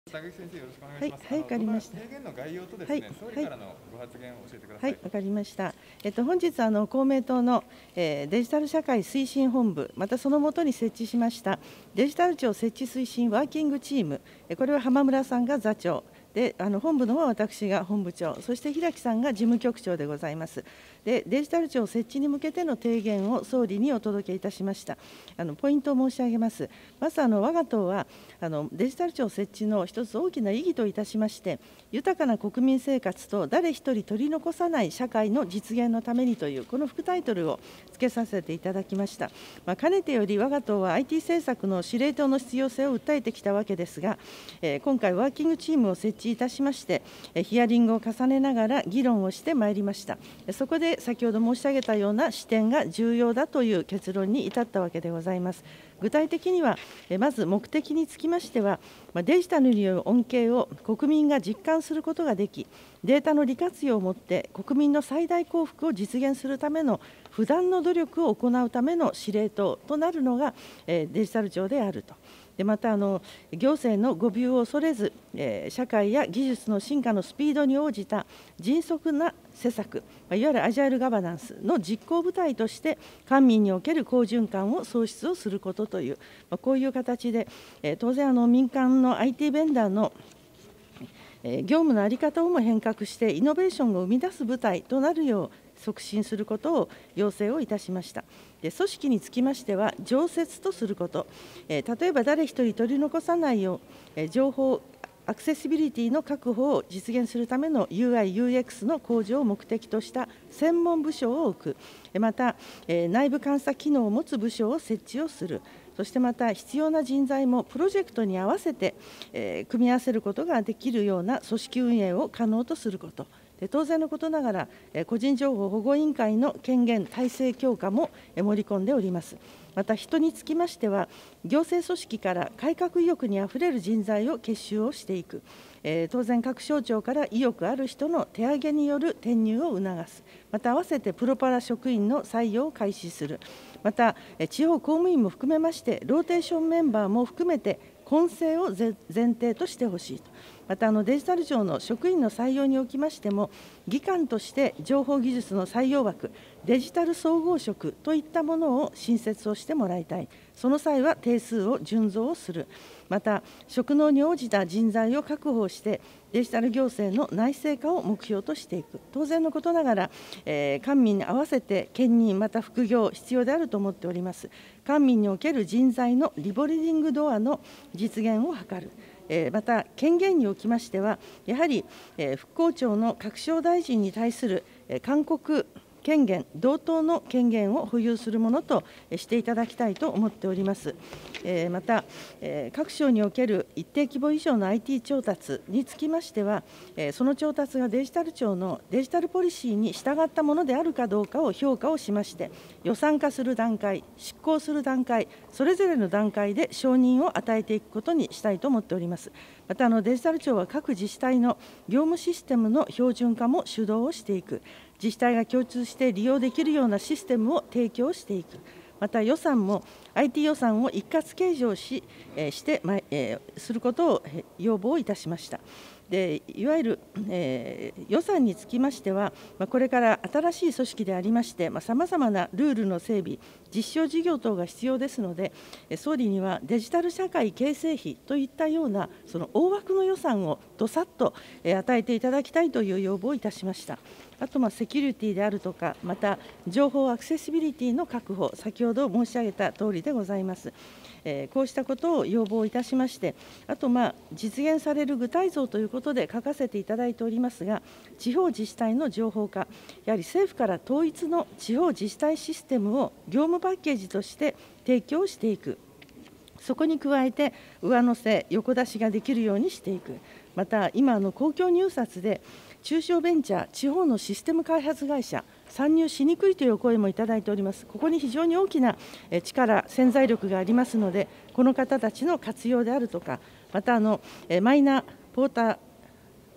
高木先生、よろしくお願いします。 はい、わかりました。 提言の概要とですね、総理からのご発言を教えてください。 はい、わかりました。本日公明党の、デジタル社会推進本部、またその下に設置しましたデジタル庁設置推進ワーキングチーム、これは浜村さんが座長で、本部の方は私が本部長、そして平木さんが事務局長でございます。で、デジタル庁設置に向けての提言を総理にお届けいたしました。ポイントを申し上げます。まず我が党はデジタル庁設置の一つ大きな意義といたしまして、豊かな国民生活と誰一人取り残さない社会の実現のためにという、この副タイトルを付けさせていただきました。かねてより我が党は IT 政策の司令塔の必要性を訴えてきたわけですが、今回、ワーキングチームを設置いたしまして、ヒアリングを重ねながら議論をしてまいりました。そこで先ほど申し上げたような視点が重要だという結論に至ったわけでございます。具体的には、まず目的につきましては、デジタルによる恩恵を国民が実感することができ、データの利活用をもって国民の最大幸福を実現するための不断の努力を行うための司令塔となるのがデジタル庁であると。でまた行政の誤謬を恐れず、社会や技術の進化のスピードに応じた迅速な施策、いわゆるアジャイルガバナンスの実行部隊として、官民における好循環を創出をすることという、こういう形で、当然民間の IT ベンダーの業務の在り方をも変革して、イノベーションを生み出す部隊となるよう促進することを要請をいたしました。で組織につきましては、常設とすること、例えば誰一人取り残さないよう、情報アクセシビリティの確保を実現するための UI、UX の向上を目的とした専門部署を置く、また内部監査機能を持つ部署を設置をする、そしてまた必要な人材もプロジェクトに合わせて、組み合わせることができるような組織運営を可能とすること。当然のことながら、個人情報保護委員会の権限、体制強化も盛り込んでおります。また人につきましては、行政組織から改革意欲にあふれる人材を結集をしていく、当然、各省庁から意欲ある人の手上げによる転入を促す、また合わせてプロパラ職員の採用を開始する、また地方公務員も含めまして、ローテーションメンバーも含めて、混成を前提としてほしいと。またデジタル庁の職員の採用におきましても、技官として情報技術の採用枠、デジタル総合職といったものを新設をしてもらいたい。その際は定数を順増をする。また、職能に応じた人材を確保して、デジタル行政の内製化を目標としていく。当然のことながら、官民に合わせて兼任、また副業、必要であると思っております。官民における人材のリボルディングドアの実現を図る。また、権限におきましては、やはり復興庁の各省大臣に対する勧告権限、同等の権限を保有するものとしていただきたいと思っております。また、各省における一定規模以上の IT 調達につきましては、その調達がデジタル庁のデジタルポリシーに従ったものであるかどうかを評価をしまして、予算化する段階、執行する段階、それぞれの段階で承認を与えていくことにしたいと思っております。またデジタル庁は各自治体の業務システムの標準化も主導をしていく。自治体が共通して利用できるようなシステムを提供していく。また予算も IT 予算を一括計上することを要望いたしました。でいわゆる、予算につきましては、これから新しい組織でありまして、さまざまなルールの整備、実証事業等が必要ですので、総理にはデジタル社会形成費といったような、その大枠の予算をどさっと与えていただきたいという要望をいたしました。あとセキュリティであるとか、また情報アクセシビリティの確保、先ほど申し上げたとおりでございます。こうしたことを要望いたしまして、あと実現される具体像ということで書かせていただいておりますが、地方自治体の情報化、やはり政府から統一の地方自治体システムを業務パッケージとして提供していく。そこに加えて、上乗せ、横出しができるようにしていく。また、今、公共入札で、中小ベンチャー、地方のシステム開発会社、参入しにくいというお声もいただいております。ここに非常に大きな力、潜在力がありますので、この方たちの活用であるとか、またマイナポータ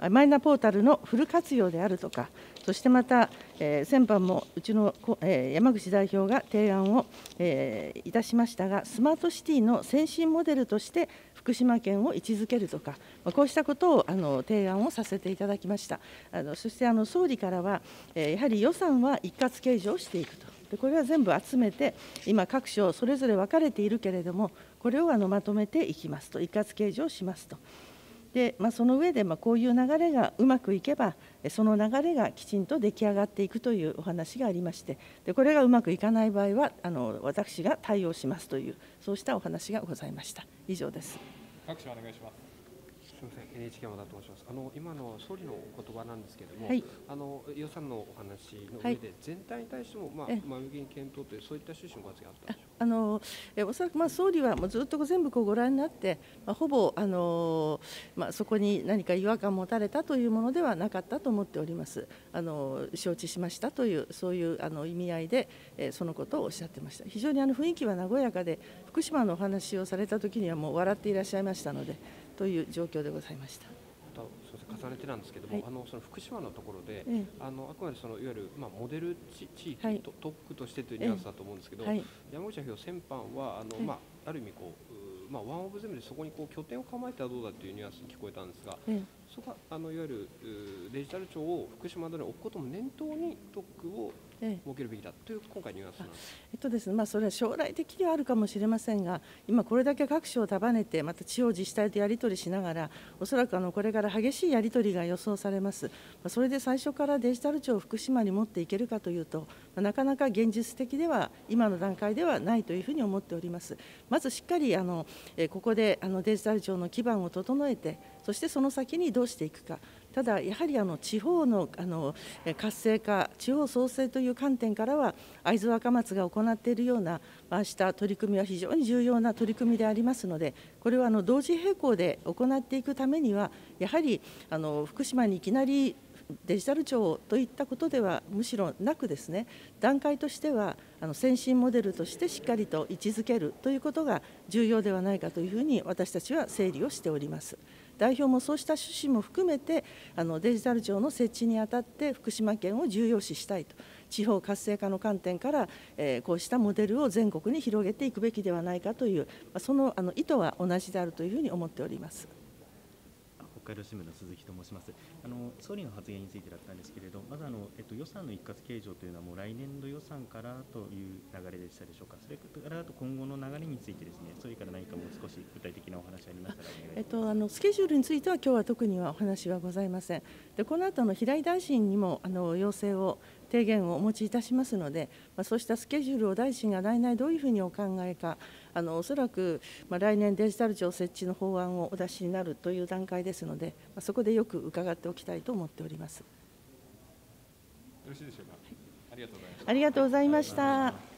マイナポータルのフル活用であるとか、そしてまた、先般もうちの、山口代表が提案を、いたしましたが、スマートシティの先進モデルとして福島県を位置づけるとか、こうしたことを提案をさせていただきました。そして総理からは、やはり予算は一括計上していくと。これは全部集めて、今、各省それぞれ分かれているけれども、これをまとめていきますと、一括計上しますと。でその上でこういう流れがうまくいけば、その流れがきちんと出来上がっていくというお話がありまして、これがうまくいかない場合は、私が対応しますという、そうしたお話がございました。以上です。 各社お願いします。 すみません、NHK 山田と申します。今の総理のお言葉なんですけれども、 はい、 予算のお話の上で、全体に対しても、前向きに検討という、そういった趣旨のご発言があったんでしょうか。 おそらく総理はもうずっと全部ご覧になって、ほぼそこに何か違和感を持たれたというものではなかったと思っております。承知しましたという、そういう意味合いで、そのことをおっしゃってました。非常に雰囲気は和やかで、福島のお話をされたときには、もう笑っていらっしゃいましたので、という状況でございました。 重ねてなんですけれども、 はい、 その福島のところで、あくまでいわゆる、モデル地域、特区としてというニュアンスだと思うんですけど、山口代表、先般はある意味ワンオブゼムでそこに拠点を構えてはどうだというニュアンスに聞こえたんですが、そこはいわゆるデジタル庁を福島などに置くことも念頭に特区を設けるべきだという今回ニュアンスなんですね。それは将来的にはあるかもしれませんが、今これだけ各省を束ねて、また地方自治体とやり取りしながら、おそらくこれから激しいやり取りが予想されます。それで最初からデジタル庁を福島に持っていけるかというと、なかなか現実的では今の段階ではないというふうに思っております。まずしっかりここでデジタル庁の基盤を整えて、そしてその先にどうしていくか。ただやはり地方の活性化、地方創生という観点からは、会津若松が行っているようなした取り組みは非常に重要な取り組みでありますので、これは同時並行で行っていくためには、やはり福島にいきなりデジタル庁といったことではむしろなくですね、段階としては先進モデルとしてしっかりと位置づけるということが重要ではないかというふうに私たちは整理をしております。代表もそうした趣旨も含めてデジタル庁の設置にあたって福島県を重要視したいと、地方活性化の観点から、こうしたモデルを全国に広げていくべきではないかという、その意図は同じであるというふうに思っております。 北海道新聞の鈴木と申します。総理の発言についてだったんですけれど、まず予算の一括計上というのはもう来年度予算からという流れでしたでしょうか。それからあと今後の流れについてですね、総理から何かもう少し具体的なお話ありましたらお願いします。 スケジュールについては今日は特にはお話はございません。でこの後平井大臣にも要請を提言をお持ちいたしますので、そうしたスケジュールを大臣が来年どういうふうにお考えか、おそらく来年デジタル庁設置の法案をお出しになるという段階ですので、そこでよく伺っておきたいと思っております。よろしいでしょうか。ありがとうございました。 ありがとうございました。